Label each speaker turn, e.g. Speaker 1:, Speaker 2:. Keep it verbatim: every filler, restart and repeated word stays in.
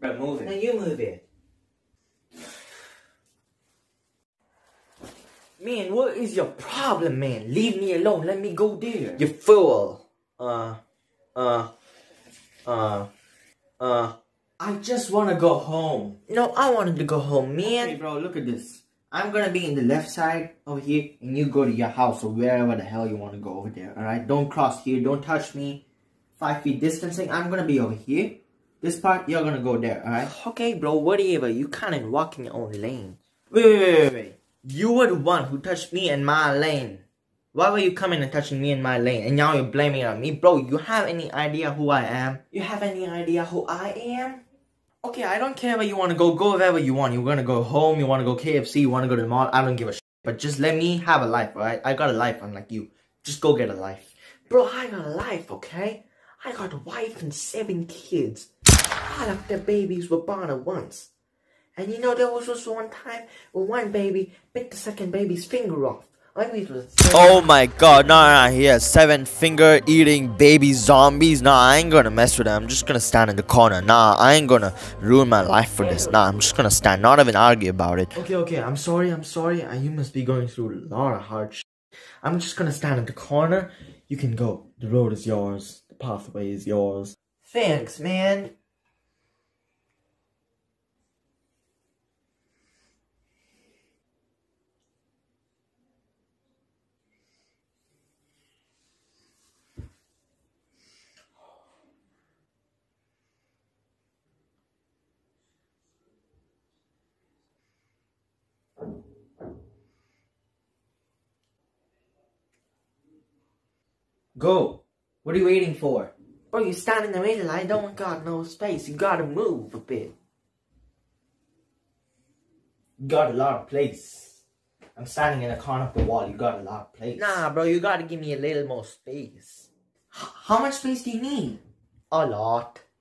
Speaker 1: Bro, move it.
Speaker 2: Now you move it. Man, what is your problem, man? Leave me alone. Let me go there.
Speaker 1: You fool. Uh, uh, uh, uh. I just want to go home.
Speaker 2: No, I wanted to go home, man.
Speaker 1: Hey, bro, look at this. I'm gonna be in the left side over here, and you go to your house or wherever the hell you want to go over there, alright? Don't cross here, don't touch me. Five feet distancing, I'm gonna be over here. This part, you're gonna go there, alright?
Speaker 2: Okay, bro, whatever. You can't walk in your own lane.
Speaker 1: Wait, wait, wait, wait, wait.
Speaker 2: You were the one who touched me in my lane. Why were you coming and touching me in my lane? And now you're blaming it on me? Bro, you have any idea who I am?
Speaker 1: You have any idea who I am?
Speaker 2: Okay, I don't care where you want to go. Go wherever you want. You want to go home, you want to go K F C, you want to go to the mall. I don't give a shit. But just let me have a life, alright? I got a life unlike you. Just go get a life. Bro, I got a life, okay? I got a wife and seven kids. All of the babies were born at once. And you know, there was also one time when one baby bit the second baby's finger off. I mean, it was
Speaker 3: Oh my god, nah, nah, he has seven finger eating baby zombies. Nah, I ain't gonna mess with them. I'm just gonna stand in the corner. Nah, I ain't gonna ruin my life for this. Nah, I'm just gonna stand, not even argue about it.
Speaker 2: Okay, okay, I'm sorry, I'm sorry. Uh, You must be going through a lot of hard shit. I'm just gonna stand in the corner. You can go. The road is yours. The pathway is yours. Thanks, man.
Speaker 1: Go. What are you waiting for?
Speaker 2: Bro, you stand in the middle. I don't got no space. You gotta move a bit.
Speaker 1: You got a lot of place. I'm standing in the corner of the wall. You got a lot of place.
Speaker 2: Nah, bro, you gotta give me a little more space.
Speaker 1: H how much space do you need?
Speaker 2: A lot.